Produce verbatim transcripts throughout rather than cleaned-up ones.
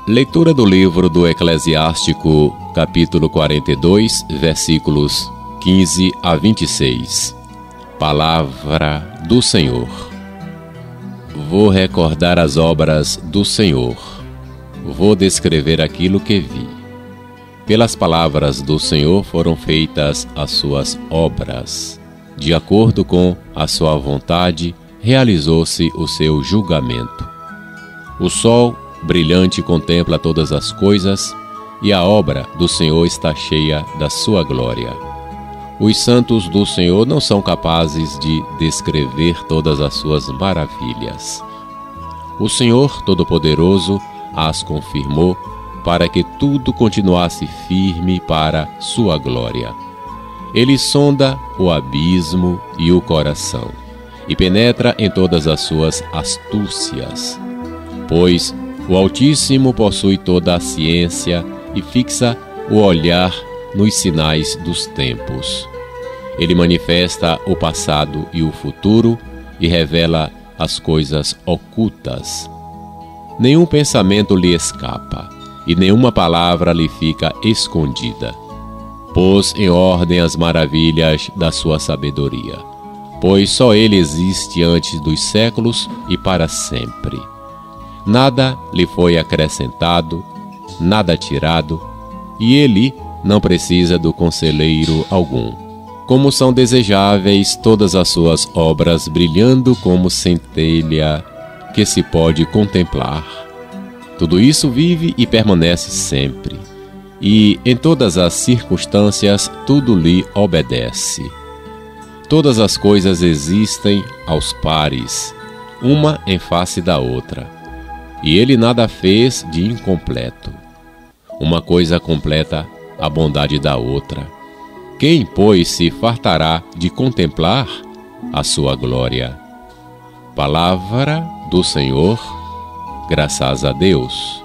Leitura do livro do Eclesiástico, capítulo quarenta e dois, versículos quinze a vinte e seis. Palavra do Senhor. Vou recordar as obras do Senhor. Vou descrever aquilo que vi. Pelas palavras do Senhor foram feitas as suas obras. De acordo com a sua vontade, realizou-se o seu julgamento. O sol brilhante contempla todas as coisas, e a obra do Senhor está cheia da sua glória. Os santos do Senhor não são capazes de descrever todas as suas maravilhas. O Senhor Todo-Poderoso as confirmou para que tudo continuasse firme para sua glória. Ele sonda o abismo e o coração, e penetra em todas as suas astúcias. Pois o Altíssimo possui toda a ciência e fixa o olhar nos sinais dos tempos. Ele manifesta o passado e o futuro e revela as coisas ocultas. Nenhum pensamento lhe escapa, e nenhuma palavra lhe fica escondida. Pôs em ordem as maravilhas da sua sabedoria, pois só ele existe antes dos séculos e para sempre. Nada lhe foi acrescentado, nada tirado, e ele não precisa do conselheiro algum. Como são desejáveis todas as suas obras, brilhando como centelha que se pode contemplar. Tudo isso vive e permanece sempre, e em todas as circunstâncias tudo lhe obedece. Todas as coisas existem aos pares, uma em face da outra, e ele nada fez de incompleto. Uma coisa completa a bondade da outra. Quem, pois, se fartará de contemplar a sua glória? Palavra do Senhor, graças a Deus.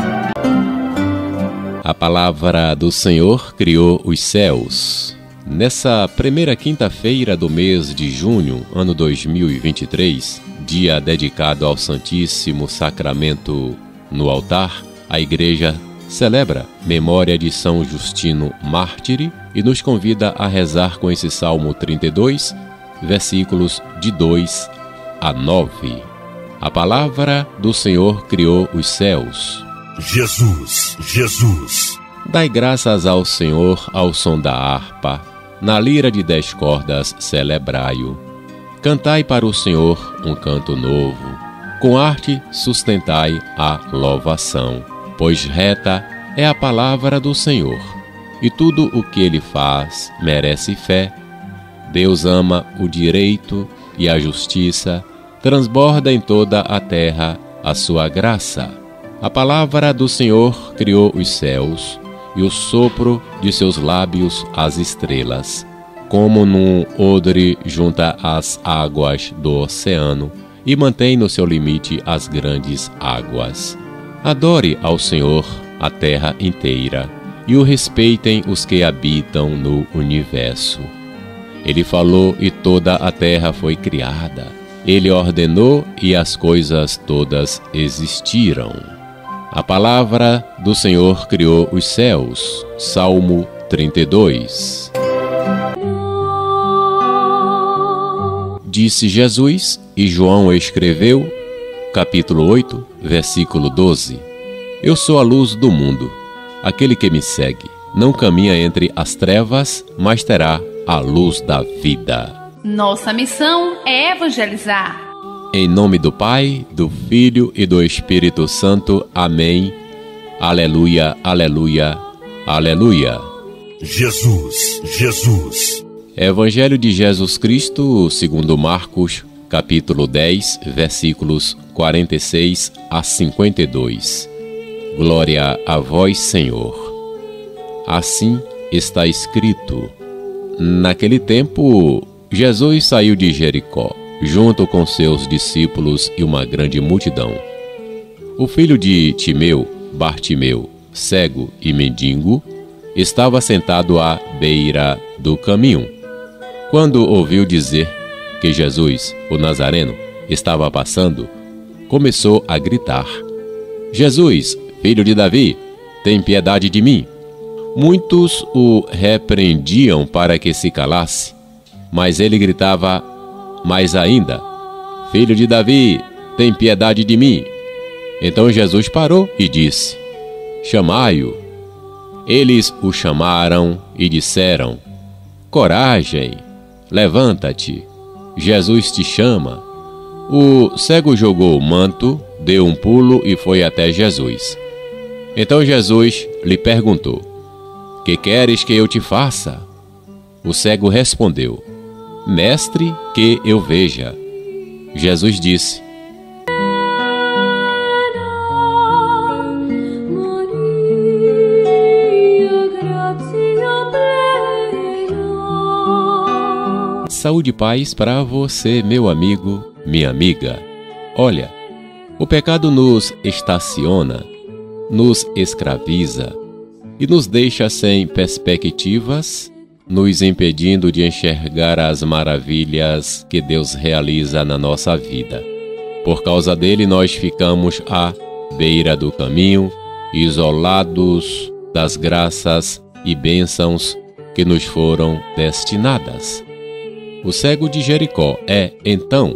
A palavra do Senhor criou os céus. Nessa primeira quinta-feira do mês de junho, ano dois mil e vinte e três, dia dedicado ao Santíssimo Sacramento no altar, a Igreja celebra memória de São Justino Mártire e nos convida a rezar com esse Salmo trinta e dois, versículos de dois a nove. A palavra do Senhor criou os céus. Jesus, Jesus. Dai graças ao Senhor ao som da harpa, na lira de dez cordas celebrai-o. Cantai para o Senhor um canto novo, com arte sustentai a louvação, pois reta é a palavra do Senhor, e tudo o que ele faz merece fé. Deus ama o direito e a justiça, transborda em toda a terra a sua graça. A palavra do Senhor criou os céus, e o sopro de seus lábios as estrelas. Como num odre junta as águas do oceano, e mantém no seu limite as grandes águas. Adore ao Senhor a terra inteira, e o respeitem os que habitam no universo. Ele falou e toda a terra foi criada. Ele ordenou e as coisas todas existiram. A palavra do Senhor criou os céus. Salmo trinta e dois. Disse Jesus, e João escreveu, capítulo oito, versículo doze. Eu sou a luz do mundo. Aquele que me segue não caminha entre as trevas, mas terá a luz da vida. Nossa missão é evangelizar. Em nome do Pai, do Filho e do Espírito Santo. Amém. Aleluia, aleluia, aleluia. Jesus, Jesus. Evangelho de Jesus Cristo, segundo Marcos, capítulo dez, versículos quarenta e seis a cinquenta e dois. Glória a vós, Senhor. Assim está escrito: naquele tempo, Jesus saiu de Jericó, junto com seus discípulos e uma grande multidão. O filho de Timeu, Bartimeu, cego e mendigo, estava sentado à beira do caminho. Quando ouviu dizer que Jesus, o Nazareno, estava passando, começou a gritar: Jesus, filho de Davi, tem piedade de mim. Muitos o repreendiam para que se calasse, mas ele gritava mais ainda: filho de Davi, tem piedade de mim. Então Jesus parou e disse: chamai-o. Eles o chamaram e disseram: coragem, levanta-te, Jesus te chama. O cego jogou o manto, deu um pulo e foi até Jesus. Então Jesus lhe perguntou: que queres que eu te faça? O cego respondeu: mestre, que eu veja. Jesus disse: saúde e paz para você, meu amigo, minha amiga. Olha, o pecado nos estaciona, nos escraviza e nos deixa sem perspectivas, nos impedindo de enxergar as maravilhas que Deus realiza na nossa vida. Por causa dele, nós ficamos à beira do caminho, isolados das graças e bênçãos que nos foram destinadas. O cego de Jericó é, então,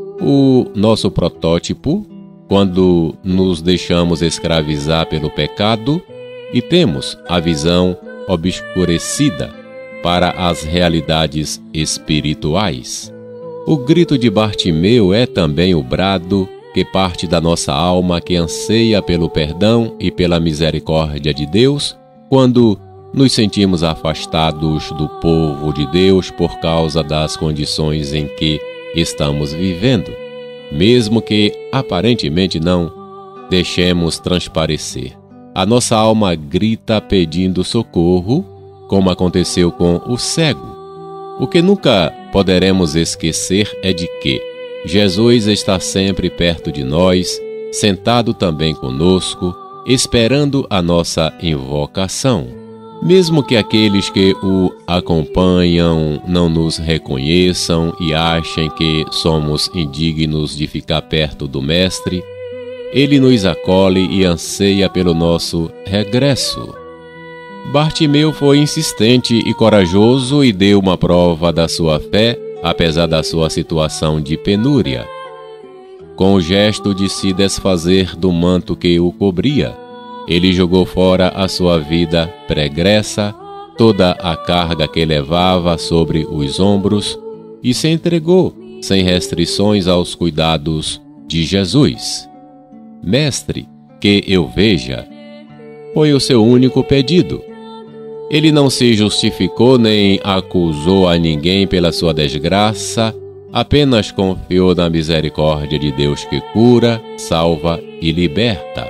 o nosso protótipo quando nos deixamos escravizar pelo pecado e temos a visão obscurecida para as realidades espirituais. O grito de Bartimeu é também o brado que parte da nossa alma que anseia pelo perdão e pela misericórdia de Deus quando nos sentimos afastados do povo de Deus por causa das condições em que estamos vivendo, mesmo que aparentemente não deixemos transparecer. A nossa alma grita pedindo socorro, como aconteceu com o cego. O que nunca poderemos esquecer é de que Jesus está sempre perto de nós, sentado também conosco, esperando a nossa invocação. Mesmo que aqueles que o acompanham não nos reconheçam e achem que somos indignos de ficar perto do Mestre, ele nos acolhe e anseia pelo nosso regresso. Bartimeu foi insistente e corajoso e deu uma prova da sua fé, apesar da sua situação de penúria. Com o gesto de se desfazer do manto que o cobria, ele jogou fora a sua vida pregressa, toda a carga que levava sobre os ombros e se entregou sem restrições aos cuidados de Jesus. Mestre, que eu veja, foi o seu único pedido. Ele não se justificou nem acusou a ninguém pela sua desgraça, apenas confiou na misericórdia de Deus que cura, salva e liberta.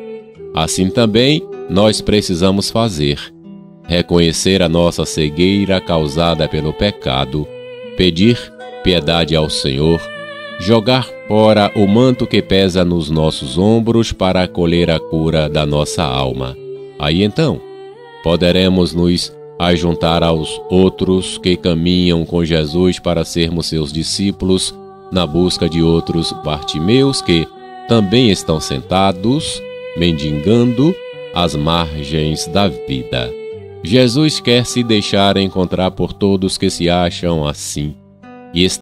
Assim também nós precisamos fazer: reconhecer a nossa cegueira causada pelo pecado, pedir piedade ao Senhor, jogar fora o manto que pesa nos nossos ombros para acolher a cura da nossa alma. Aí então, poderemos nos ajuntar aos outros que caminham com Jesus para sermos seus discípulos na busca de outros Bartimeus que também estão sentados, mendigando às margens da vida. Jesus quer se deixar encontrar por todos que se acham assim e